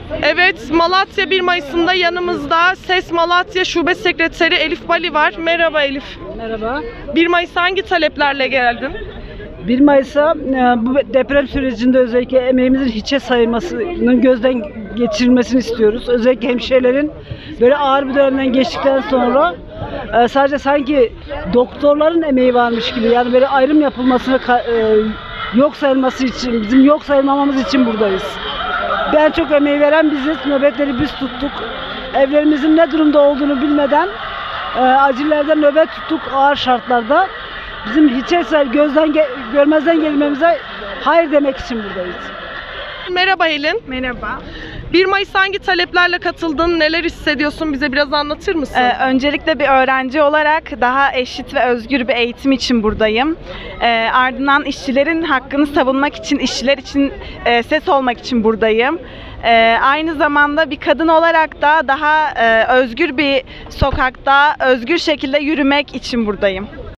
Evet, Malatya 1 Mayıs'ında yanımızda Ses Malatya Şube Sekreteri Elif Bali var. Merhaba Elif. Merhaba. 1 Mayıs'a hangi taleplerle geldin? 1 Mayıs'a bu deprem sürecinde özellikle emeğimizin hiçe sayılmasının gözden geçirilmesini istiyoruz. Özellikle hemşirelerin böyle ağır bir dönemden geçtikten sonra sadece sanki doktorların emeği varmış gibi, yani böyle ayrım yapılmasını yok sayılması için, bizim yok sayılmamamız için buradayız. Ben çok emeği veren biziz, nöbetleri biz tuttuk. Evlerimizin ne durumda olduğunu bilmeden acillerde nöbet tuttuk ağır şartlarda. Bizim hiçe görmezden gelmemize hayır demek için buradayız. Merhaba Helin. Merhaba. 1 Mayıs hangi taleplerle katıldın? Neler hissediyorsun? Bize biraz anlatır mısın? Öncelikle bir öğrenci olarak daha eşit ve özgür bir eğitim için buradayım. Ardından işçilerin hakkını savunmak için, işçiler için ses olmak için buradayım. Aynı zamanda bir kadın olarak da daha özgür bir sokakta, özgür şekilde yürümek için buradayım.